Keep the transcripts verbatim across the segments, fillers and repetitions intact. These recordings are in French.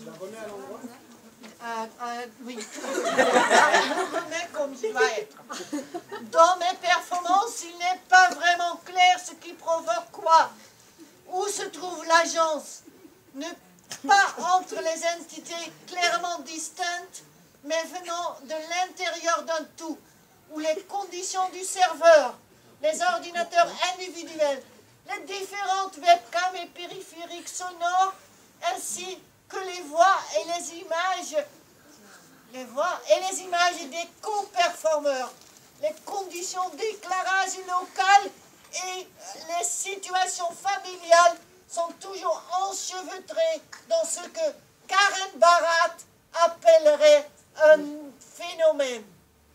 la remets à l'endroit. Euh, euh, oui. Je le remets comme il doit être. Dans mes performances, il n'est pas vraiment clair ce qui provoque quoi. Où se trouve l'agence? Ne pas entre les entités clairement distinctes, mais venant de l'intérieur d'un tout, où les conditions du serveur, les ordinateurs individuels, les différentes webcams et périphériques sonores, ainsi que les voix et les images, les voix et les images des co-performeurs, les conditions d'éclairage local et les situations familiales sont toujours enchevêtrées dans ce que Karen Barat appellerait un phénomène.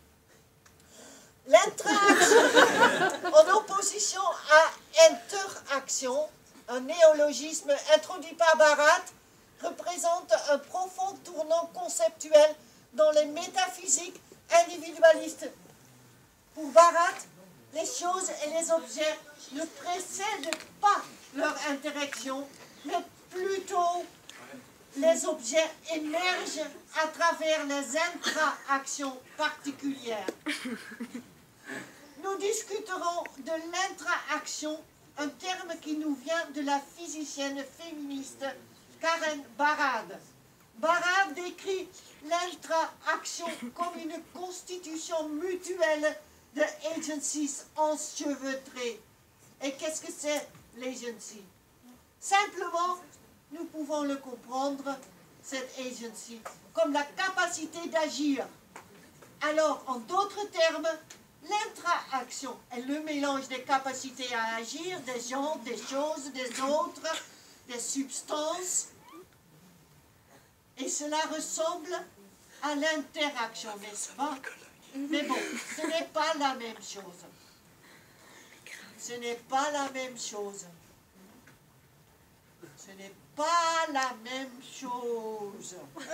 L'interaction, en opposition à interaction, un néologisme introduit par Barat, représente un profond tournant conceptuel dans les métaphysiques individualistes. Pour Barat, les choses et les objets ne précèdent pas leur interaction, mais plutôt les objets émergent à travers les interactions particulières. Nous discuterons de l'interaction, un terme qui nous vient de la physicienne féministe Karen Barad. Barad décrit l'interaction comme une constitution mutuelle de agencies enchevêtrées. Et qu'est-ce que c'est l'agency? Simplement, nous pouvons le comprendre, cette agency, comme la capacité d'agir. Alors, en d'autres termes, l'interaction est le mélange des capacités à agir, des gens, des choses, des autres, des substances. Et cela ressemble à l'interaction, n'est-ce pas? Mais bon, ce n'est pas la même chose. Ce n'est pas la même chose. Ce n'est pas la même chose.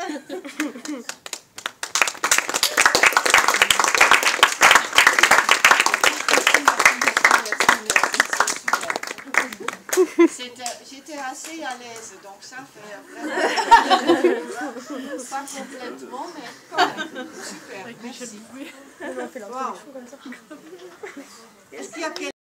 J'étais assez à l'aise, donc ça fait vraiment pas complètement, mais quand même. Super, merci. Wow. Est-ce qu'il y a